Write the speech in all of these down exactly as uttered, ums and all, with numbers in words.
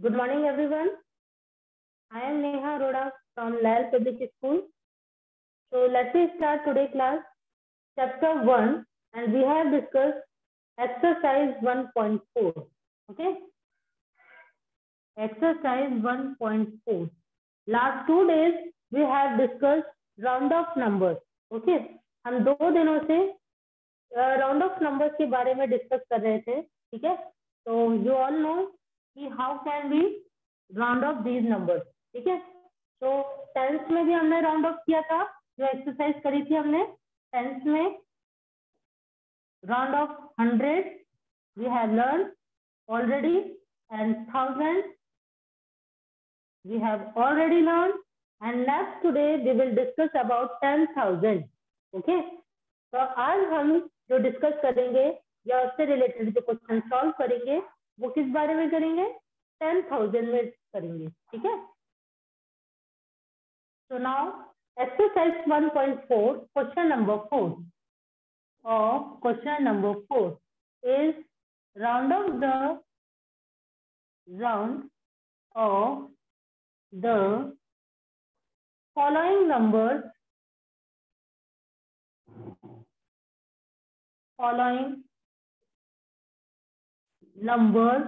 Good morning, everyone. I am Neha Arora from Lal Public School. So let me start today's class, chapter one, and we have discussed exercise one point four. Okay? Exercise one point four. Last two days we have discussed round of numbers. Okay? हम दो दिनों से round of numbers के बारे में discuss कर रहे थे. ठीक है? तो यू ऑल नो कि how can we round off these numbers. ठीक है? तो टेंथ में भी हमने राउंड ऑफ किया था, जो एक्सरसाइज करी थी हमने टेंथ में. Round off hundred we have learn already, and thousand we have already learn, and next today we will discuss about ten thousand. Okay, तो आज हम जो डिस्कस करेंगे या उससे रिलेटेड जो क्वेश्चन सॉल्व करेंगे वो किस बारे में करेंगे? टेन थाउजेंड में करेंगे. ठीक है? So now exercise one point four, question number four. Or question number four is round of the round of the following numbers following numbers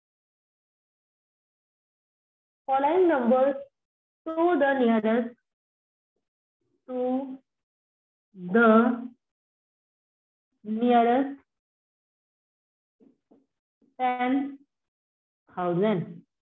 following numbers to the nearest to the nearest ten thousand.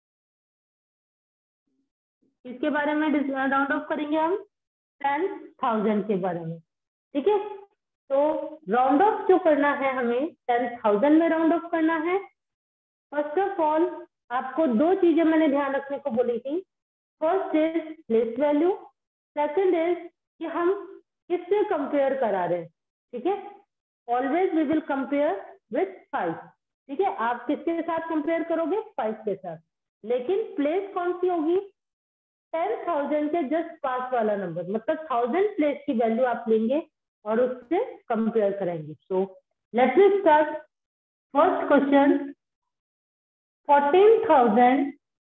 इसके बारे में round off करेंगे हम ten thousand के बारे में. ठीक है? तो राउंड ऑफ जो करना है हमें टेन थाउजेंड में राउंड ऑफ करना है. फर्स्ट ऑफ ऑल आपको दो चीजें मैंने ध्यान रखने को बोली थी. First is place value, second is कि हम किससे कंपेयर करा रहे हैं. ठीक है? Always we will compare with five. ठीक है? आप किसके साथ कंपेयर करोगे? फाइव के साथ. लेकिन प्लेस कौन सी होगी? टेन थाउजेंड के जस्ट पास वाला नंबर, मतलब थाउजेंड प्लेस की वैल्यू आप लेंगे और उससे कंपेयर करेंगे. So let's me start. First question, fourteen thousand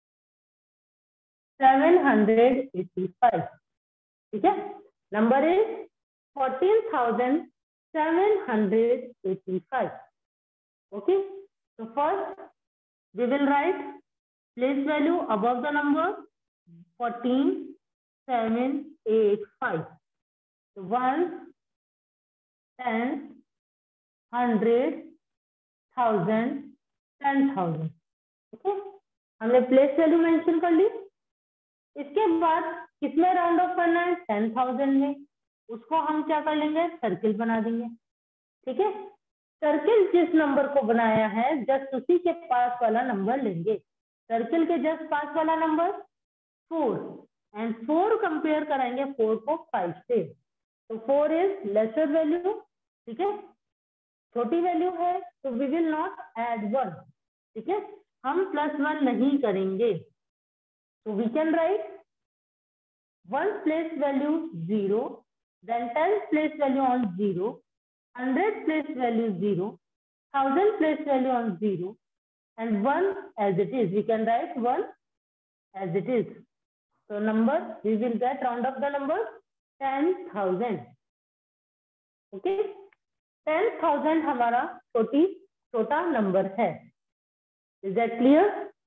seven hundred eighty five. ठीक है? Number is fourteen thousand seven hundred eighty five. Okay, so first we will write place value above the number fourteen seven eight five. So one, ten, hundred, thousand, ten thousand. Okay, हमने place value mention कर ली. इसके बाद किसमें round off करना है? Ten thousand में. उसको हम क्या कर लेंगे? सर्किल बना देंगे. ठीक है? सर्किल जिस नंबर को बनाया है जस्ट उसी के पास वाला नंबर लेंगे. सर्किल के जस्ट पास वाला number four, and four compare कराएंगे फोर को फाइव से. तो फोर इज लेसर वैल्यू. ठीक है? छोटी वैल्यू है तो we will not add one. ठीक है? हम प्लस वन नहीं करेंगे. तो we can write one place value zero, then ten place value on zero, hundred place value zero, thousand place value on zero, and one as it is. We can write one as it is. So number, we will get round of the number ten thousand. Okay? ten thousand हमारा छोटी छोटा number है. Is that clear?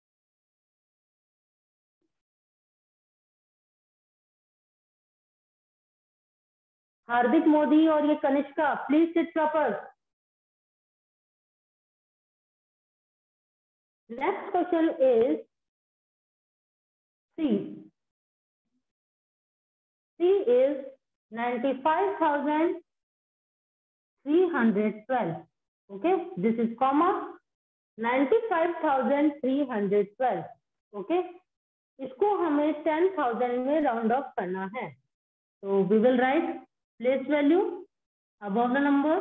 हार्दिक मोदी और ये Kanishka, please sit proper. Next question is C. C is ninety-five thousand three hundred twelve. Okay, this is comma ninety-five thousand three hundred twelve. Okay, इसको हमें ten thousand में round off करना है. So we will write place value above the number.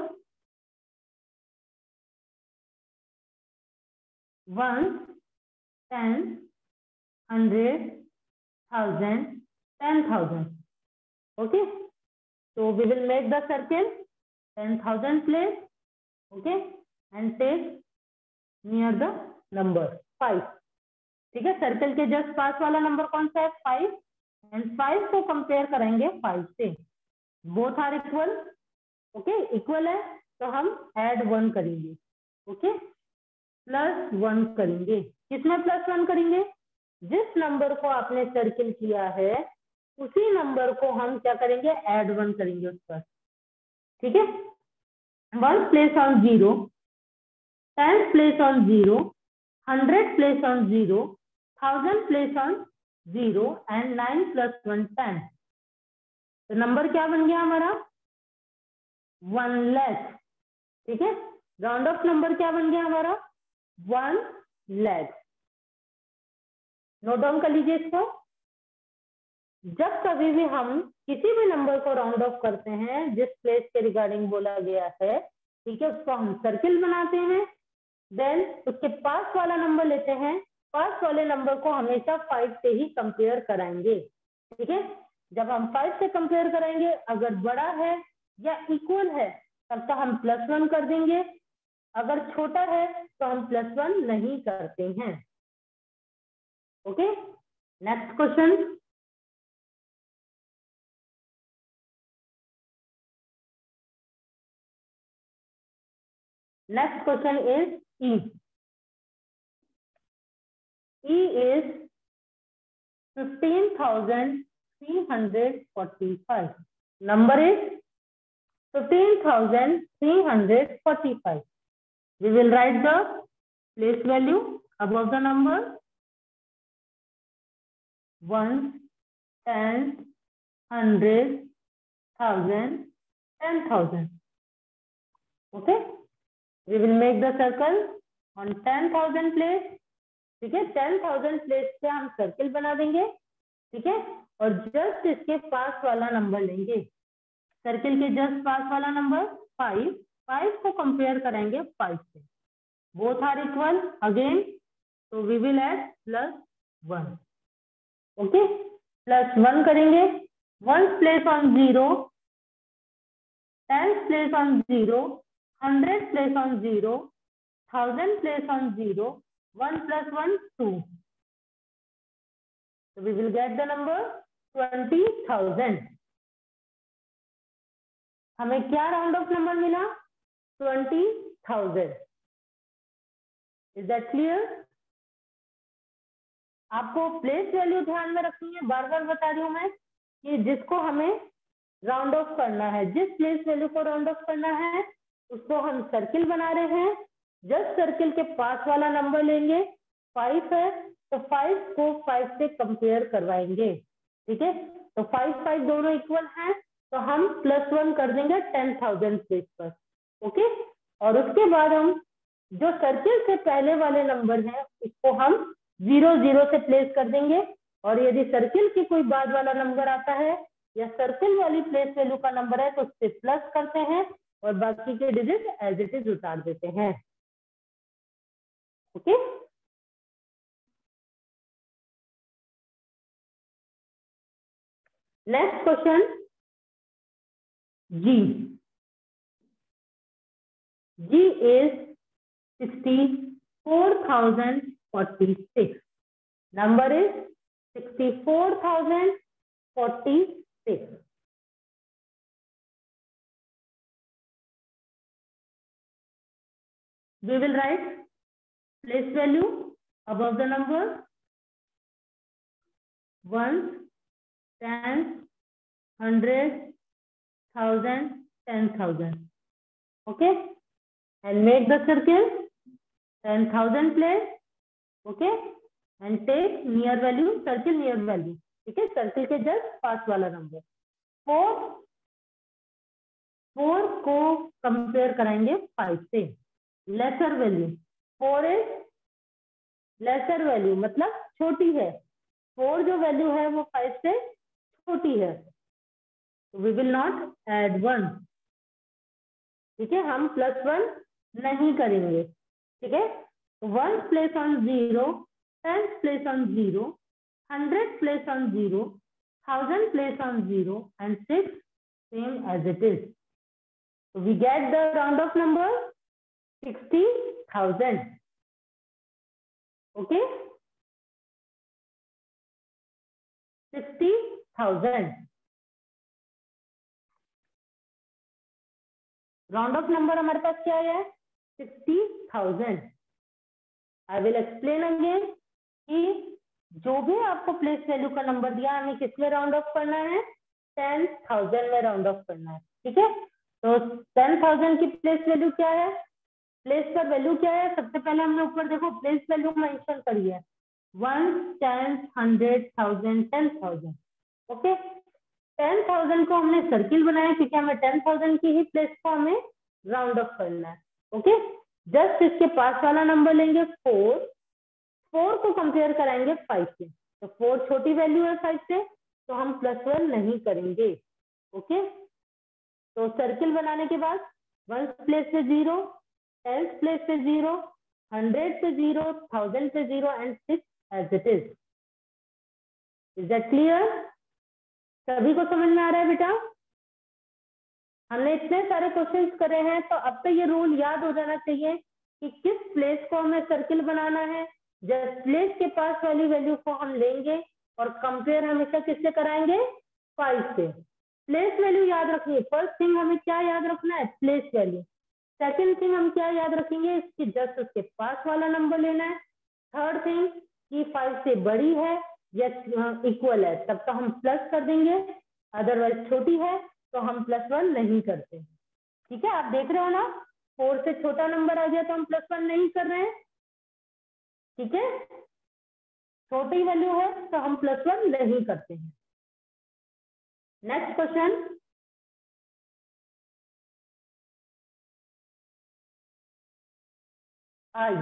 One, ten, hundred, thousand, ten thousand. Okay, so we will make the circle ten thousand place. Okay, and take near the number five. ठीक है, circle के just पास वाला number कौन सा है? Five, and five को compare करेंगे फाइव से, both are equal, okay, equal है तो हम ऐड वन करेंगे, ओके, प्लस वन करेंगे। किसमें प्लस वन करेंगे? जिस नंबर को आपने सर्किल किया है उसी नंबर को हम क्या करेंगे? ऐड वन करेंगे उस पर, ठीक है। One place on zero, ten place on zero, hundred place on zero, thousand place on zero, and nine plus one ten. तो नंबर क्या बन गया हमारा? वन लैख, ठीक है। राउंड ऑफ नंबर क्या बन गया हमारा? वन लैख। नोट डाउन कर लीजिए इसको। जब कभी भी हम किसी भी नंबर को राउंड ऑफ करते हैं जिस प्लेस के रिगार्डिंग बोला गया है, ठीक है, उसको हम सर्किल बनाते हैं, देन उसके पास वाला नंबर लेते हैं, पास वाले नंबर को हमेशा फाइव से ही कंपेयर कराएंगे, ठीक है। जब हम फाइव से कंपेयर कराएंगे, अगर बड़ा है या इक्वल है तब तो हम प्लस वन कर देंगे, अगर छोटा है तो हम प्लस वन नहीं करते हैं, okay. Next question, next question is E. E is fifteen thousand three hundred forty-five. Number is fifteen thousand three hundred forty-five. We will write the place value above the number. One, ten, hundred, thousand, ten thousand. Okay. We will make the circle on ten thousand place, ठीक है। ten thousand place पे हम circle बना देंगे, ठीक है, और just इसके पास वाला नंबर लेंगे, सर्किल के जस्ट पास वाला नंबर फाइव, फाइव को कंपेयर करेंगे फाइव से, बोथ आर इक्वल अगेन, तो we will add plus one, okay, plus one करेंगे, one place on zero, ten place on zero, hundred place on zero, thousand place on zero, one plus one two, so we will get the number twenty thousand. हमें क्या round off number मिला? twenty thousand. Is that clear? आपको place value ध्यान में रखनी है, बार बार बता रही हूं मैं कि जिसको हमें राउंड ऑफ करना है, जिस प्लेस वैल्यू को राउंड ऑफ करना है उसको हम सर्किल बना रहे हैं, जस्ट सर्किल के पास वाला नंबर लेंगे, फाइव है तो फाइव को फाइव से कंपेयर करवाएंगे, ठीक है, तो फाइव फाइव दोनों इक्वल हैं तो हम प्लस वन कर देंगे टेन थाउजेंड प्लेस पर, ओके। और उसके बाद हम जो सर्किल से पहले वाले नंबर हैं उसको हम जीरो जीरो से प्लेस कर देंगे, और यदि सर्किल की कोई बाद वाला नंबर आता है या सर्किल वाली प्लेस वैल्यू का नंबर है तो उससे प्लस करते हैं और बाकी के डिजिट एज इट इज उतार देते हैं, okay. Next question, G. G is sixty four thousand forty six. Number is sixty-four thousand forty-six. We will write place value above the number one, ten, hundred, thousand, ten thousand. Okay, and make the circle ten thousand place. Okay, and take near value, circle near value. ठीक है, circle के just पास वाला number four, four को compare कराएंगे five से, lesser value, four is lesser value मतलब छोटी है, फोर जो वैल्यू है वो फाइव से छोटी है, तो we will not add one, ठीक है, हम प्लस वन नहीं करेंगे, ठीक है। One place on zero, ten place on zero, hundred place on zero, thousand place on zero, and six same as it is, so we get the round of number sixty thousand. Okay, thousand. Round off number हमारे पास क्या है? Sixty thousand. I will explain again कि जो भी आपको place value का number दिया हमें किस में राउंड ऑफ करना है? टेन थाउजेंड में राउंड ऑफ करना है। ठीक है, तो टेन थाउजेंड की प्लेस वैल्यू क्या है? प्लेस का वैल्यू क्या है? सबसे पहले हमने ऊपर देखो प्लेस वैल्यू मेंशन करी है, one, ten, hundred, thousand, ten thousand. Okay, ten thousand को हमने सर्किल बनाया क्योंकि हमें टेन थाउजेंड की ही प्लेस को हमें राउंड ऑफ करना है। ओके, जस्ट इसके पास वाला नंबर लेंगे फोर, फोर को कंपेयर कराएंगे फाइव से, तो फोर छोटी वैल्यू है फाइव से, तो हम प्लस वन नहीं करेंगे। ओके, तो सर्किल बनाने के बाद वन प्लेस पे जीरो, टेन प्लेस पे जीरो, हंड्रेड पे जीरो, थाउजेंड पे zero and six as it is. Is that clear? सभी को समझ में आ रहा है बेटा? हमने इतने सारे क्वेश्चंस करे हैं, तो अब तो ये रूल याद हो जाना चाहिए कि किस प्लेस को हमें सर्किल बनाना है। जस्ट प्लेस के पास वाली वैल्यू को हम लेंगे और कंपेयर हमेशा किससे कराएंगे? फाइव से। प्लेस वैल्यू याद रखिए। फर्स्ट थिंग हमें क्या याद रखना है? Place value. सेकेंड थिंग हम क्या याद रखेंगे? इसकी जस्ट उसके पास वाला नंबर लेना है। थर्ड थिंग कि फाइव से बड़ी है या इक्वल है तब तो हम प्लस कर देंगे, अदरवाइज छोटी है तो हम प्लस वन नहीं करते। ठीक है, आप देख रहे हो ना, फोर से छोटा नंबर आ गया तो हम प्लस वन नहीं कर रहे हैं। ठीक है, छोटी वैल्यू है तो हम प्लस वन नहीं करते हैं। Next question, I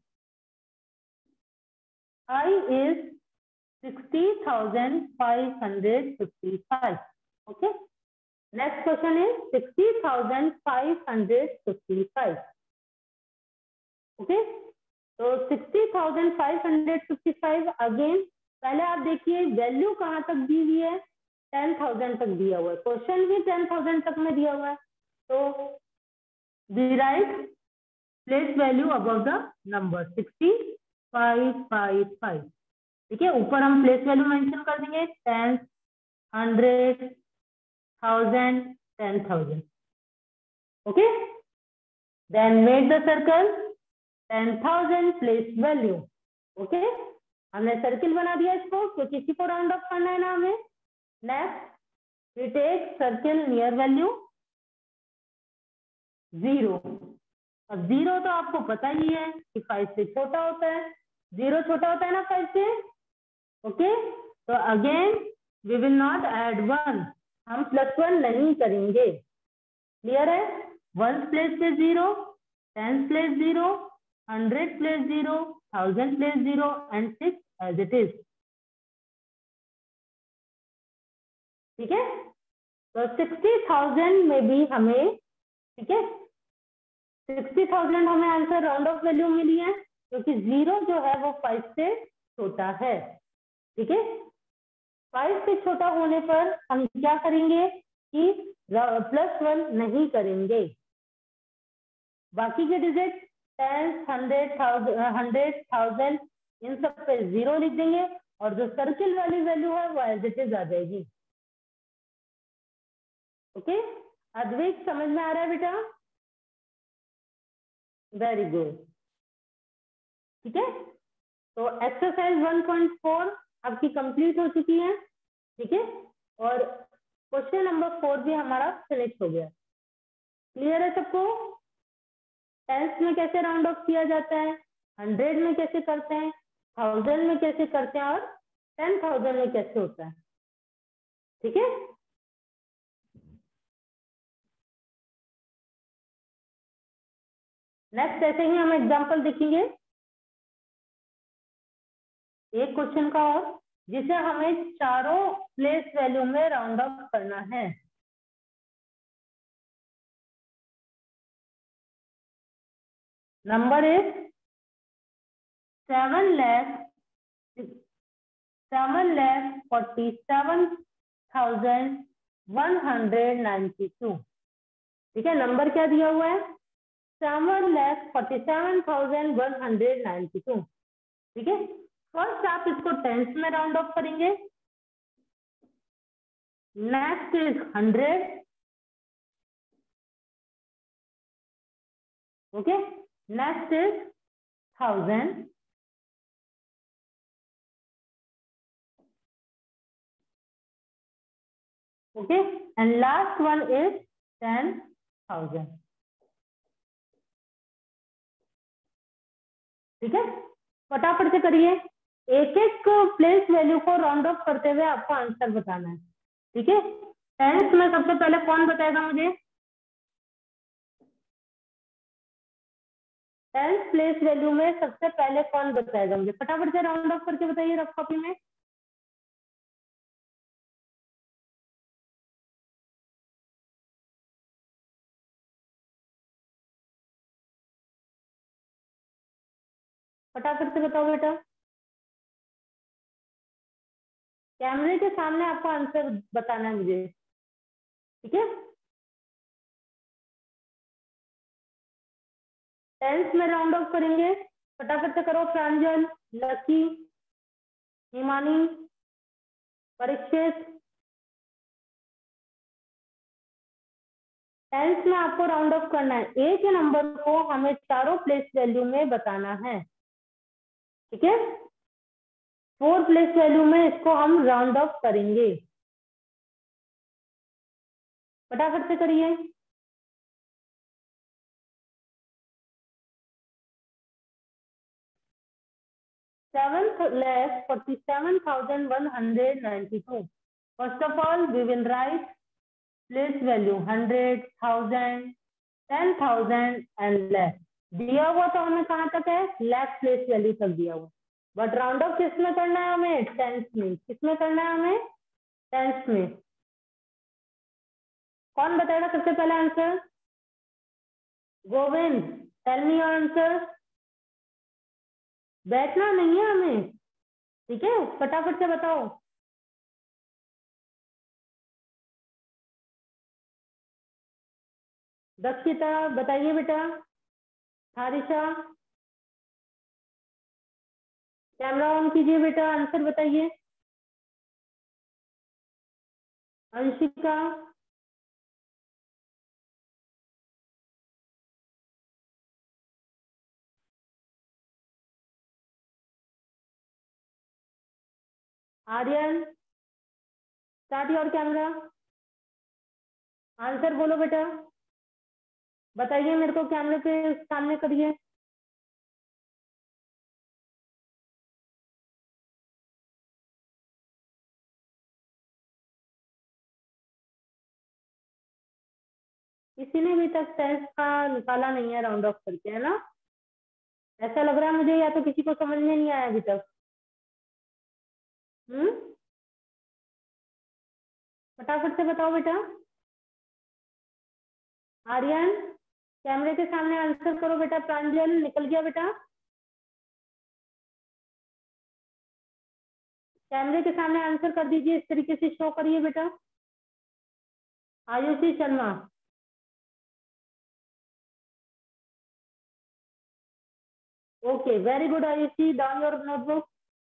I is sixty thousand five hundred fifty five. Okay, next question is sixty thousand five hundred fifty five. Okay, तो sixty thousand five hundred fifty five again पहले आप देखिए value कहां तक दी हुई है? टेन थाउजेंड तक दिया हुआ है, क्वेश्चन भी टेन थाउजेंड तक में दिया हुआ है, तो we write place value above the number sixty five five five. ठीक है, ऊपर हम प्लेस वैल्यू मेंशन कर देंगे ten, hundred, thousand, ten thousand. Okay, then make the circle ten thousand place value. Okay, हमने सर्किल बना दिया इसको क्योंकि इसी को राउंड ऑफ करना है ना हमें। Next we take circle near value zero. अब जीरो तो आपको पता ही है कि फाइव से छोटा होता है, जीरो छोटा होता है ना फाइव से। ओके, तो again we will not add one, हम प्लस वन नहीं करेंगे। क्लियर है? वन प्लेस पे zero, ten place zero, hundred place zero, thousand place zero and six as it is. ठीक है, तो सिक्सटी थाउजेंड में भी हमें, ठीक है, सिक्सटी थाउजेंड हमें आंसर राउंड ऑफ वैल्यू मिली है क्योंकि जीरो जो है वो फाइव से छोटा है। ठीक है, फाइव से छोटा होने पर हम क्या करेंगे कि प्लस वन नहीं करेंगे। बाकी के digit ten, hundred, thousand hundred thousand इन सब पे जीरो लिख देंगे और जो सर्किल वाली वैल्यू है वो एज इट इज आ जाएगी। ओके, अद्वैत समझ में आ रहा है बेटा? Very good. ठीक है, तो एक्सरसाइज वन पॉइंट फोर आपकी कंप्लीट हो चुकी है। ठीक है, और क्वेश्चन नंबर फोर भी हमारा फिनिश हो गया। क्लियर है सबको? टेंस में कैसे राउंड ऑफ किया जाता है, हंड्रेड में कैसे करते हैं, थाउजेंड में कैसे करते हैं और टेन थाउजेंड में कैसे होता है। ठीक है, नेक्स्ट ऐसे ही हम एग्जांपल देखेंगे एक क्वेश्चन का और, जिसे हमें चारों प्लेस वैल्यू में राउंड ऑफ करना है। Number is seven lakh seven lakh forty seven thousand one hundred ninety two. ठीक है, नंबर क्या दिया हुआ है? Seven lakh forty seven thousand one hundred ninety two. ठीक है, फर्स्ट आप इसको टेंस में राउंड ऑफ करेंगे। Next is hundred, okay, next is thousand, okay, and last one is ten thousand. ठीक है, फटाफट से करिए, एक एक प्लेस वैल्यू को राउंड ऑफ करते हुए आपको आंसर बताना है। ठीक है, टेंस में सबसे पहले कौन बताएगा मुझे? टेंस प्लेस वैल्यू में सबसे पहले कौन बताएगा मुझे? फटाफट से राउंड ऑफ करके बताइए रफ कॉपी में। फटाफट से बताओ बेटा, कैमरे के सामने आपको आंसर बताना है मुझे। ठीक है, टेंस में राउंड ऑफ करेंगे, फटाफट से करो। प्रांजल, लकी, हिमानी, परीक्षित, टेंस में आपको राउंड ऑफ करना है। एक ही नंबर को हमें चारों प्लेस वैल्यू में बताना है। ठीक है, फोर प्लेस वैल्यू में इसको हम राउंड ऑफ करेंगे। फटाफट से करिए। seven lakh forty-seven thousand one hundred ninety-two. First of all, we will write place value hundred, thousand, ten thousand and lakh. दिया हुआ तो हमें कहाँ तक है? lakh place value तक दिया हुआ, बट राउंड ऑफ किस में करना है हमें? टेंस में। किस में करना है हमें? टेंस में। कौन बताएगा सबसे पहला answer? Govind, tell me your answer. बैठना नहीं है हमें, ठीक है, फटाफट से बताओ। दक्षिता बताइए बेटा। हारिशा, कैमरा ऑन कीजिए बेटा, आंसर बताइए। Anshika, Aryan, start your camera, answer बोलो बेटा, बताइए मेरे को, कैमरे पे सामने करिए। किसी ने भी तक टेंस का निकाला नहीं है राउंड ऑफ करके, है ना? ऐसा लग रहा है मुझे, या तो किसी को समझ में नहीं आया अभी तक। हम्म, फटाफट से बताओ बेटा। आर्यन, कैमरे के सामने आंसर करो बेटा। प्रांजल, निकल गया बेटा, कैमरे के सामने आंसर कर दीजिए, इस तरीके से शो करिए बेटा। Ayushi Sharma, okay, very good Ayushi, down your notebook.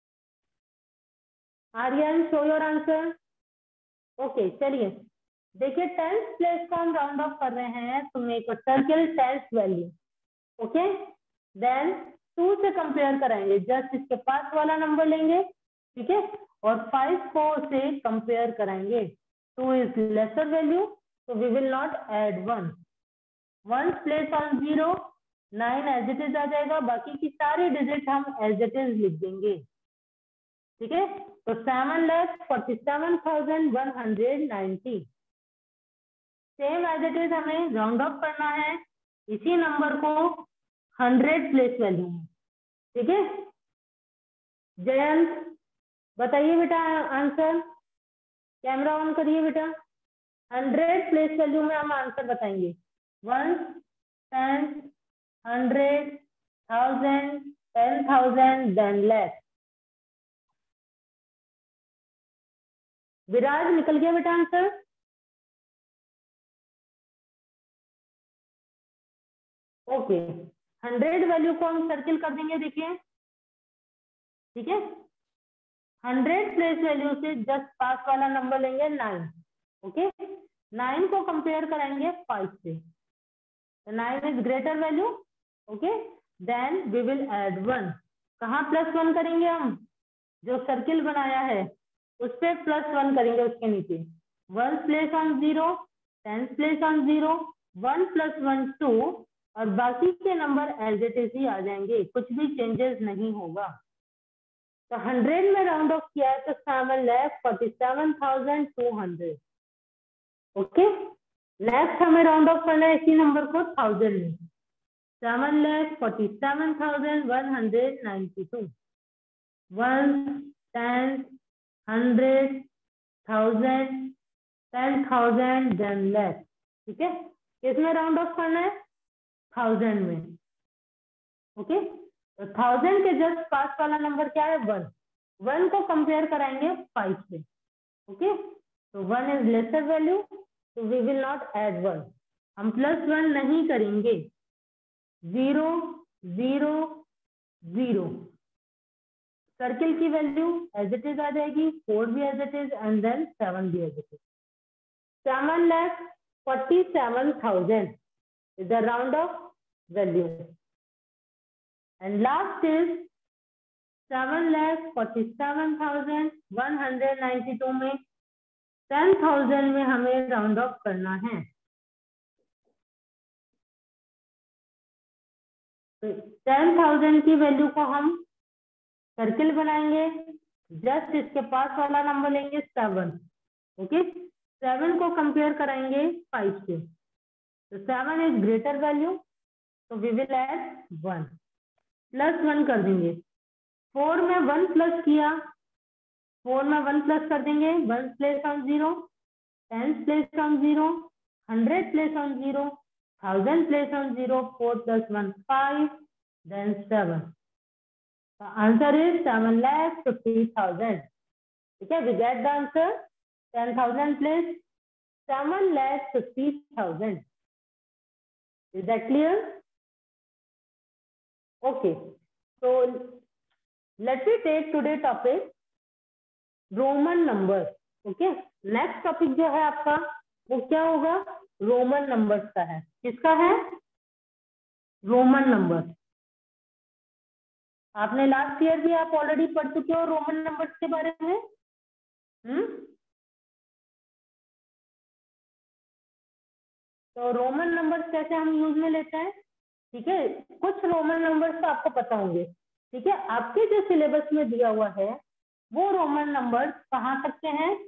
Aryan, show your answer. Okay, चलिए देखिए, टेंस प्लेस को हम राउंड ऑफ कर रहे हैं तो make a circle tens value, okay, then two से कंपेयर कराएंगे, जस्ट इसके पास वाला नंबर लेंगे, ठीक है, और फाइव को से कंपेयर कराएंगे। Two is lesser value, so we will not add one. One place on zero, nine as it is आ जाएगा, बाकी की सारी डिजिट हम as it is लिख देंगे। ठीक है, तो seven lakh forty seven thousand one hundred ninety, same as it is हमें राउंड ऑफ करना है इसी नंबर को हंड्रेड प्लेस वैल्यू में। ठीक है, जयंत बताइए बेटा आंसर, कैमरा ऑन करिए बेटा। हंड्रेड प्लेस वैल्यू में हम आंसर बताएंगे, one, ten, hundred, thousand, ten thousand, then lakh. Viraj, निकल गया बेटा आंसर। ओके, हंड्रेड वैल्यू को हम सर्किल कर देंगे, देखिए, ठीक है, हंड्रेड प्लेस वैल्यू से जस्ट पास वाला नंबर लेंगे नाइन, ओके, नाइन को कंपेयर कराएंगे फाइव से, nine is greater value, okay, then we will add one. कहाँ प्लस वन करेंगे हम, जो सर्किल बनाया है उस पर प्लस वन करेंगे, उसके नीचे one place on zero, ten place on zero, one plus one two, और बाकी के नंबर एज इट इज ही आ जाएंगे, कुछ भी चेंजेस नहीं होगा। तो हंड्रेड में राउंड ऑफ किया है तो seven lakh forty seven thousand two hundred. Okay, next हमें राउंड ऑफ करना है इसी नंबर को थाउजेंड में, seven lakh forty seven thousand one hundred ninety two. One, ten, hundred, thousand, ten thousand, then lakh. ठीक है, किसमें राउंड ऑफ करना है, थाउजेंड में। ओके, तो थाउजेंड के जस्ट पास वाला नंबर क्या है, वन। वन को कंपेयर कराएंगे फाइव से। ओके, तो वन इज लेसर वैल्यू, तो we will not add one, हम प्लस वन नहीं करेंगे। जीरो, जीरो, जीरो, सर्किल की वैल्यू एज इट इज आ जाएगी, फोर भी as it is, and then seven भी as it is. Seven lakh forty seven thousand is the round off value, and last is seven lakh forty-seven thousand one hundred ninety-two में ten thousand में हमें round off करना है। तो ten thousand की value को हम सर्किल बनाएंगे, जस्ट इसके पास वाला नंबर लेंगे सेवन। ओके, सेवन को कंपेयर कराएंगे फाइव से, तो सेवन इज ग्रेटर वैल्यू, तो we will add one, plus one कर देंगे। फोर में वन प्लस किया, फोर में वन प्लस कर देंगे, one place on zero, ten place on zero, hundred place on zero, thousand place on zero, four plus one five, then seven. Answer is seven lakh fifty thousand. ठीक है, we get the answer, ten thousand place seven lakh fifty thousand. Is that clear? Okay, so let me take today topic Roman numbers. Okay, next topic जो है आपका वो क्या होगा, Roman numbers का है। किसका है, रोमन नंबर। आपने लास्ट ईयर भी आप ऑलरेडी पढ़ चुके हो रोमन नंबर्स के बारे में। हम्म तो रोमन नंबर्स कैसे हम यूज में लेते हैं, ठीक है, कुछ रोमन नंबर्स तो आपको पता होंगे। ठीक है, आपके जो सिलेबस में दिया हुआ है वो रोमन नंबर्स कहाँ तक के हैं,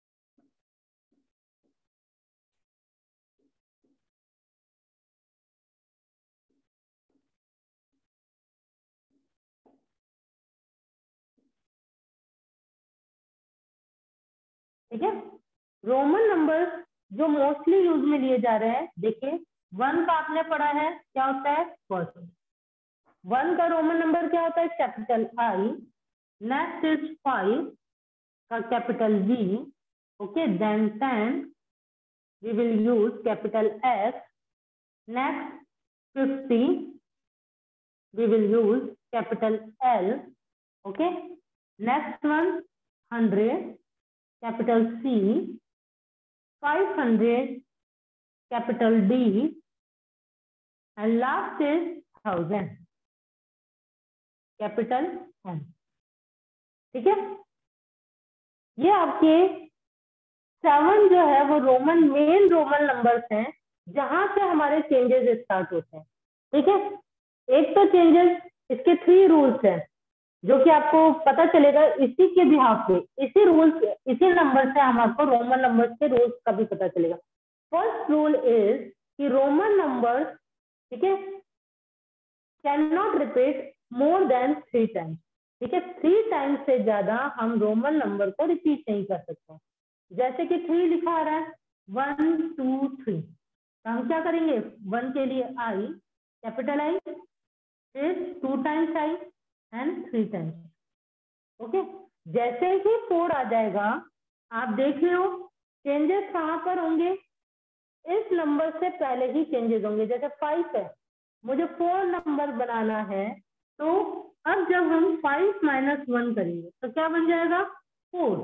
ठीक है। रोमन नंबर्स जो मोस्टली यूज में लिए जा रहे हैं, देखिए वन का आपने पढ़ा है क्या होता है, फर्स्ट। वन का रोमन नंबर क्या होता है, capital I. Next is five का capital V, okay, then ten we will use capital S. Next fifty we will use capital L, okay. Next one hundred capital C, five hundred capital D, and last is thousand capital M. ठीक है, ये आपके seven जो है वो Roman main Roman numbers हैं जहां से हमारे चेंजेस स्टार्ट होते हैं। ठीक है, एक तो चेंजेस इसके थ्री रूल्स हैं जो कि आपको पता चलेगा इसी के बिहाफ पे, इसी रूल्स इसी नंबर से हम आपको रोमन नंबर्स के रूल्स का भी पता चलेगा। फर्स्ट रूल इज कि रोमन नंबर्स, ठीक है, can not repeat more than three times. ठीक है, थ्री टाइम्स से ज्यादा हम रोमन नंबर को रिपीट नहीं कर सकते। जैसे कि थ्री लिखा आ रहा है, वन टू थ्री, तो हम क्या करेंगे, वन के लिए आई कैपिटल आई, फिर two times I and three times. Okay, जैसे ही फोर आ जाएगा आप देख रहे हो चेंजेस कहां पर होंगे, इस नंबर से पहले ही चेंजेस होंगे। जैसे फाइव है, मुझे फोर नंबर बनाना है, तो अब जब हम फाइव माइनस वन करेंगे तो क्या बन जाएगा, फोर।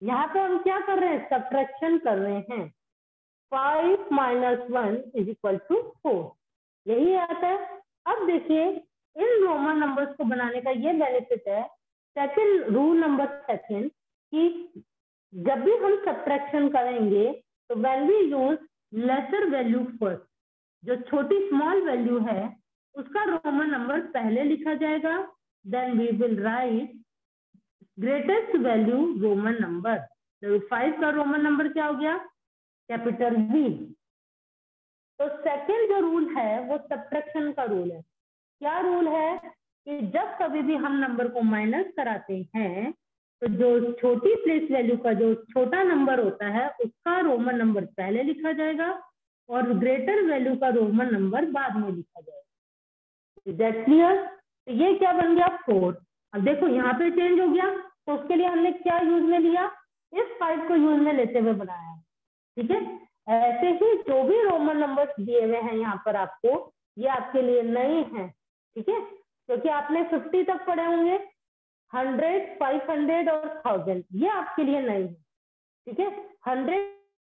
यहाँ पे हम क्या कर रहे हैं, सब्ट्रैक्शन कर रहे हैं। Five minus one is equal to four, यही आता है। अब देखिए इन रोमन नंबर्स को बनाने का ये बेनिफिट है, सेकंड रूल नंबर सेकंड, कि जब भी हम सब्ट्रैक्शन करेंगे तो when we use lesser value first, जो छोटी स्मॉल वैल्यू है उसका रोमन नंबर पहले लिखा जाएगा, then we will write greatest value Roman number. तो फाइव का रोमन नंबर क्या हो गया, कैपिटल वी। तो सेकंड जो रूल है वो सब्ट्रैक्शन का रूल है। क्या रूल है कि जब कभी भी हम नंबर को माइनस कराते हैं तो जो छोटी प्लेस वैल्यू का जो छोटा नंबर होता है उसका रोमन नंबर पहले लिखा जाएगा और ग्रेटर वैल्यू का रोमन नंबर बाद में लिखा जाएगा। Is that clear? तो ये क्या बन गया, फोर। अब देखो यहाँ पे चेंज हो गया, तो उसके लिए हमने क्या यूज में लिया, इस फाइव को यूज में लेते हुए बनाया। ठीक है, ऐसे ही जो भी रोमन नंबर्स दिए हुए हैं यहाँ पर आपको, ये आपके लिए नए हैं। ठीक है, क्योंकि आपने फिफ्टी तक पढ़े होंगे, हंड्रेड, फाइव हंड्रेड और थाउजेंड, ये आपके लिए नए हैं। ठीक है, hundred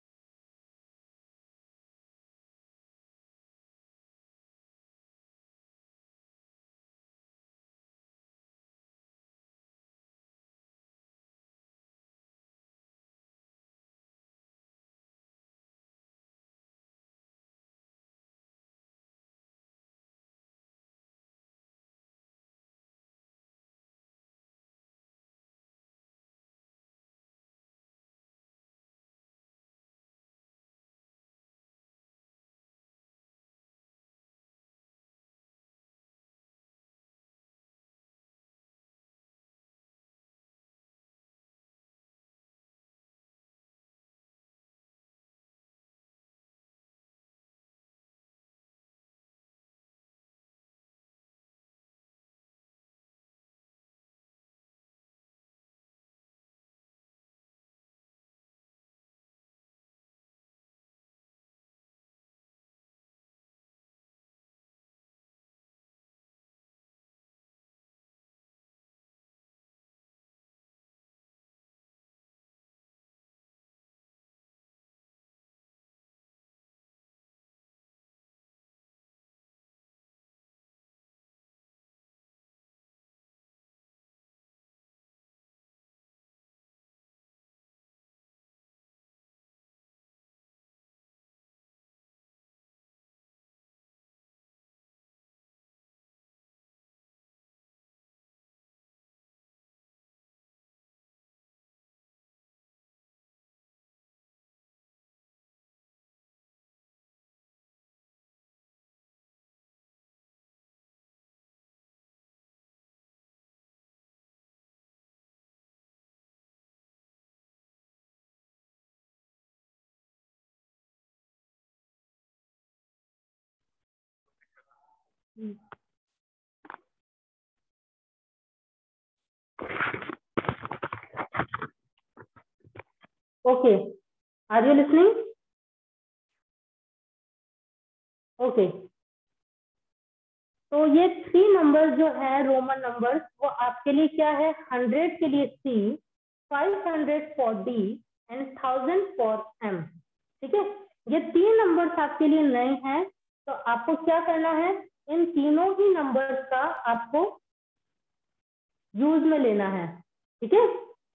okay, are you listening? Okay, तो ये थ्री नंबर जो है रोमन नंबर, वो आपके लिए क्या है, हंड्रेड के लिए C, five hundred for D and thousand for M. ठीक है, ये तीन नंबर्स आपके लिए नए हैं, तो आपको क्या करना है, इन तीनों ही नंबर्स का आपको यूज में लेना है। ठीक है,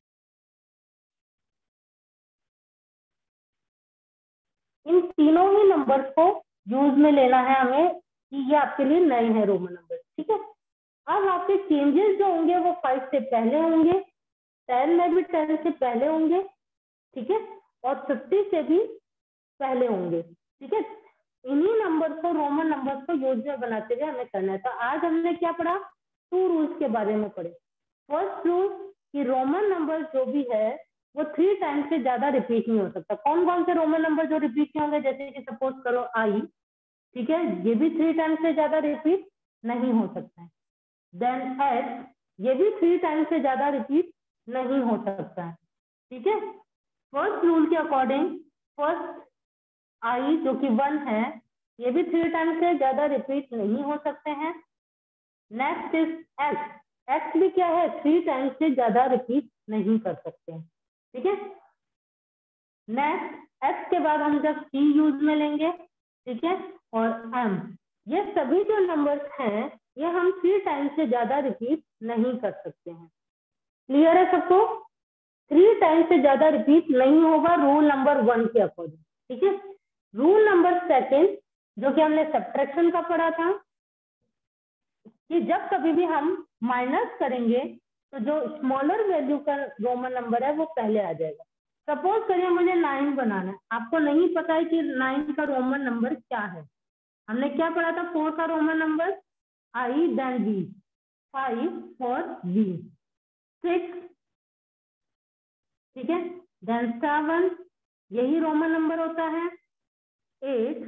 इन तीनों ही नंबर्स को यूज में लेना है हमें, कि ये आपके लिए नए हैं रोमन नंबर। ठीक है, अब आपके चेंजेस जो होंगे वो फाइव से पहले होंगे, टेन में भी टेन से पहले होंगे। ठीक है, और फिफ्टी से भी पहले होंगे। ठीक है, इन्हीं नंबर को, रोमन नंबर्स को यूज में बनाते हुए हमें करना है। तो आज हमने क्या पढ़ा, टू रूल्स के बारे में पढ़े। फर्स्ट रूल कि रोमन नंबर जो भी है वो थ्री टाइम्स से ज्यादा रिपीट नहीं हो सकता। कौन कौन से रोमन नंबर जो रिपीट नहीं होंगे, जैसे कि सपोज करो आई, ठीक है, ये भी थ्री टाइम्स से ज्यादा रिपीट नहीं हो सकता है। देन एच, ये भी थ्री टाइम्स से ज्यादा रिपीट नहीं हो सकता है। ठीक है, फर्स्ट रूल के अकॉर्डिंग फर्स्ट आई जो कि वन है, ये भी थ्री टाइम्स से ज्यादा रिपीट नहीं हो सकते हैं। नेक्स्ट इज एक्स, एक्स भी क्या है, थ्री टाइम्स से ज्यादा रिपीट नहीं कर सकते हैं। ठीक है, नेक्स्ट एस के बाद हम जब सी यूज में लेंगे, ठीक है, और एम, ये सभी जो नंबर्स हैं ये हम थ्री टाइम्स से ज्यादा रिपीट नहीं कर सकते हैं। क्लियर है सबको? थ्री टाइम्स से ज्यादा रिपीट नहीं होगा रूल नंबर वन के अकॉर्डिंग, ठीक है। रूल नंबर सेकेंड जो कि हमने सब्ट्रैक्शन का पढ़ा था, कि जब कभी भी हम माइनस करेंगे तो जो स्मॉलर वैल्यू का रोमन नंबर है वो पहले आ जाएगा। सपोज करिए मुझे नाइन बनाना है, आपको नहीं पता है कि नाइन का रोमन नंबर क्या है। हमने क्या पढ़ा था? फोर का Roman number I, then B, five for B, six, ठीक है, देन सेवन, यही रोमन नंबर होता है, एट,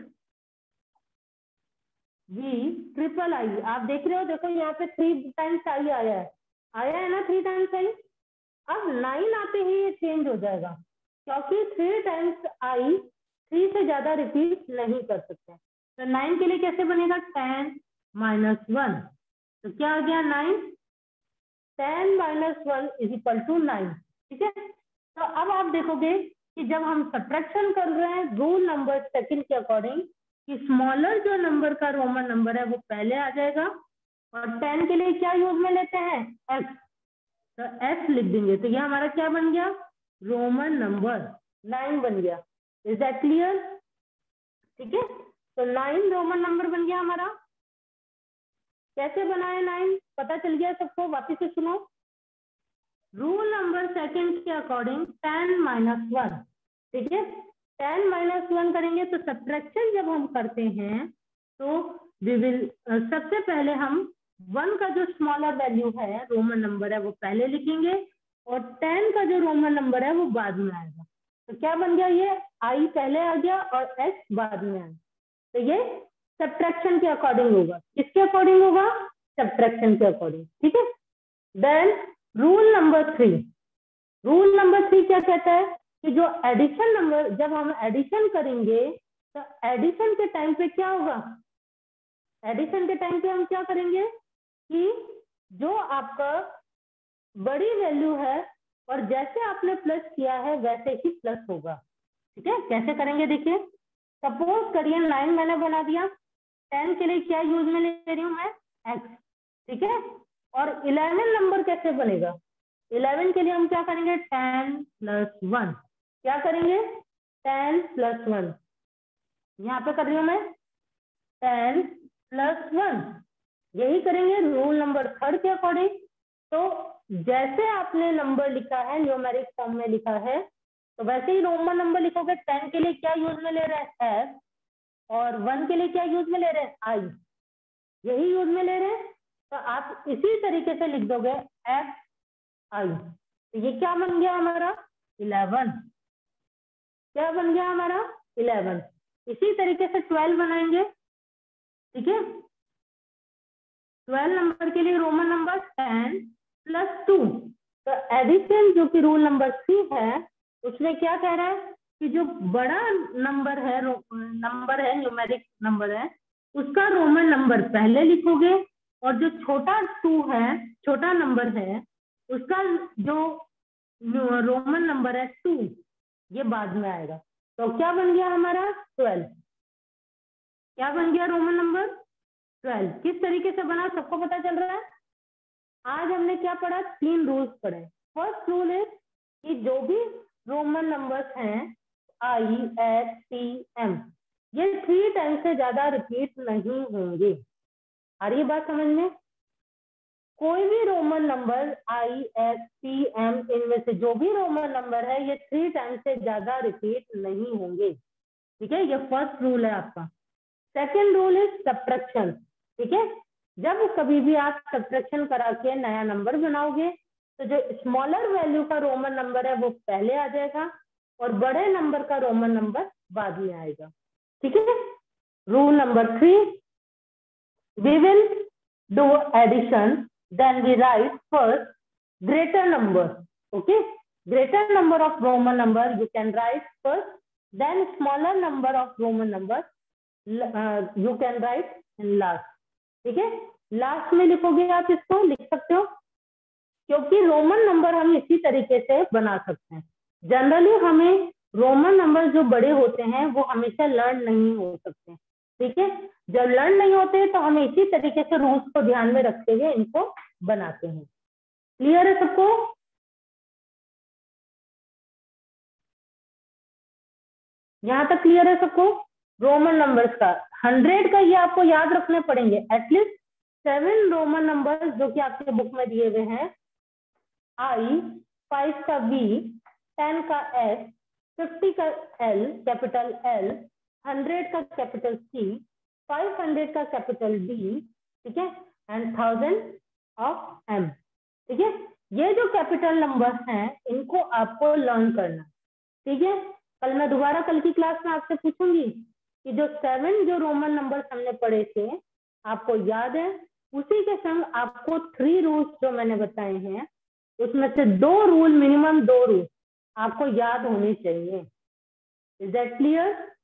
वी, ट्रिपल आई। आप देख रहे हो, देखो यहाँ पे थ्री टाइम्स आई आया है, आया है ना थ्री टाइम्स आई। अब नाइन आते ही ये चेंज हो जाएगा, क्योंकि थ्री टाइम्स आई थ्री से ज्यादा रिपीट नहीं कर सकते। तो नाइन के लिए कैसे बनेगा? टेन माइनस वन, तो क्या आ गया? Nine. Ten minus one is equal to nine, ठीक है। तो अब आप देखोगे कि जब हम सब्ट्रैक्शन कर रहे हैं रूल नंबर सेकंड के अकॉर्डिंग, कि स्मॉलर जो नंबर का रोमन नंबर है वो पहले आ जाएगा, और टेन के लिए क्या यूज में लेते हैं? एक्स, तो एक्स लिख देंगे, तो ये हमारा क्या बन गया? रोमन नंबर नाइन बन गया। Is that clear? ठीक है, तो नाइन रोमन नंबर बन गया हमारा। कैसे बनाए नाइन? पता चल गया सबको? वापिस से सुनो। रूल नंबर सेकंड के अकॉर्डिंग टेन माइनस वन, ठीक है, टेन माइनस वन करेंगे तो सब्ट्रैक्शन जब हम करते हैं तो वी विल सबसे पहले हम वन का जो स्मॉलर वैल्यू है रोमन नंबर है वो पहले लिखेंगे, और टेन का जो रोमन नंबर है वो बाद में आएगा। तो क्या बन गया? ये आई पहले आ गया और एस बाद में आया। तो ये सब्ट्रैक्शन के अकॉर्डिंग होगा। किसके अकॉर्डिंग होगा? सब्ट्रैक्शन के अकॉर्डिंग, ठीक है। Then rule number three, rule number three क्या कहता है कि जो एडिशन नंबर, जब हम एडिशन करेंगे तो एडिशन के टाइम पे क्या होगा? एडिशन के टाइम पे हम क्या करेंगे कि जो आपका बड़ी वैल्यू है और जैसे आपने प्लस किया है वैसे ही प्लस होगा, ठीक है। कैसे करेंगे देखिए। सपोज करिए नाइन मैंने बना दिया, टेन के लिए क्या यूज में ले रही हूँ मैं? एक्स, ठीक है। और इलेवन नंबर कैसे बनेगा? इलेवन के लिए हम क्या करेंगे? टेन प्लस वन, क्या करेंगे? टेन प्लस वन, यहाँ पे कर रही हूँ मैं टेन प्लस वन, यही करेंगे रूल नंबर थर्ड के अकॉर्डिंग। तो जैसे आपने नंबर लिखा है न्यूमेरिक फॉर्म में लिखा है तो वैसे ही रोमन नंबर लिखोगे। टेन के लिए क्या यूज में ले रहे हैं? एस, और वन के लिए क्या यूज में ले रहे हैं? आई, यही यूज में ले रहे हैं। तो आप इसी तरीके से लिख दोगे एफ आई, तो ये क्या बन गया हमारा? इलेवन। क्या बन गया हमारा? इलेवन। इसी तरीके से ट्वेल्व बनाएंगे, ठीक है। ट्वेल्व नंबर के लिए Roman number ten plus two. तो एडिशन जो कि रूल नंबर थ्री है उसमें क्या कह रहा है कि जो बड़ा नंबर है, नंबर है न्यूमेरिक नंबर है, उसका रोमन नंबर पहले लिखोगे, और जो छोटा टू है, छोटा नंबर है, उसका जो रोमन नंबर है टू, ये बाद में आएगा। तो क्या बन गया हमारा? ट्वेल्व। क्या बन गया रोमन नंबर? ट्वेल्व। किस तरीके से बना सबको पता चल रहा है? आज हमने क्या पढ़ा? तीन रूल्स पढ़े। फर्स्ट रूल है कि जो भी रोमन नंबर्स हैं आई, एस, टी, एम, ये थ्री टाइम्स से ज्यादा रिपीट नहीं होंगे। आ रही बात समझ में? कोई भी Roman number I, S, T, M, इनमें से जो भी रोमन नंबर है ये थ्री टाइम्स से ज्यादा रिपीट नहीं होंगे, ठीक है। ये फर्स्ट रूल है आपका। सेकेंड रूल इज सब्ट्रैक्शन, ठीक है। जब कभी भी आप सब्ट्रैक्शन करा के नया नंबर बनाओगे तो जो स्मॉलर वैल्यू का रोमन नंबर है वो पहले आ जाएगा और बड़े नंबर का रोमन नंबर बाद में आएगा, ठीक है। Rule number three, we will do addition, then we write first greater number, okay, greater number of Roman number you can write first, then smaller number of Roman number uh, you can write in last, ठीक है। Last में लिखोगे आप, इसको लिख सकते हो क्योंकि रोमन नंबर हम इसी तरीके से बना सकते हैं। जनरली हमें रोमन नंबर जो बड़े होते हैं वो हमेशा लर्न नहीं हो सकते, ठीक है। जब लर्न नहीं होते तो हम इसी तरीके से रूल्स को ध्यान में रखते हुए इनको बनाते हैं। क्लियर है सबको? यहाँ तक क्लियर है सबको? रोमन नंबर्स का हंड्रेड का ये आपको याद रखने पड़ेंगे, एटलीस्ट सेवन रोमन नंबर्स जो कि आपके बुक में दिए हुए हैं। आई, फाइव का वी, टेन का एस, फिफ्टी का एल, कैपिटल एल, हंड्रेड का कैपिटल सी, फाइव हंड्रेड का कैपिटल डी, ठीक है, एंड थाउजेंड ऑफ एम, ठीक है। ये जो कैपिटल नंबर हैं इनको आपको लर्न करना, ठीक है। कल मैं दोबारा कल की क्लास में आपसे पूछूंगी कि जो सेवन जो रोमन नंबर हमने पढ़े थे आपको याद है, उसी के संग आपको थ्री रूल्स जो मैंने बताए हैं उसमें से दो रूल, मिनिमम दो रूल आपको याद होने चाहिए। Is that clear?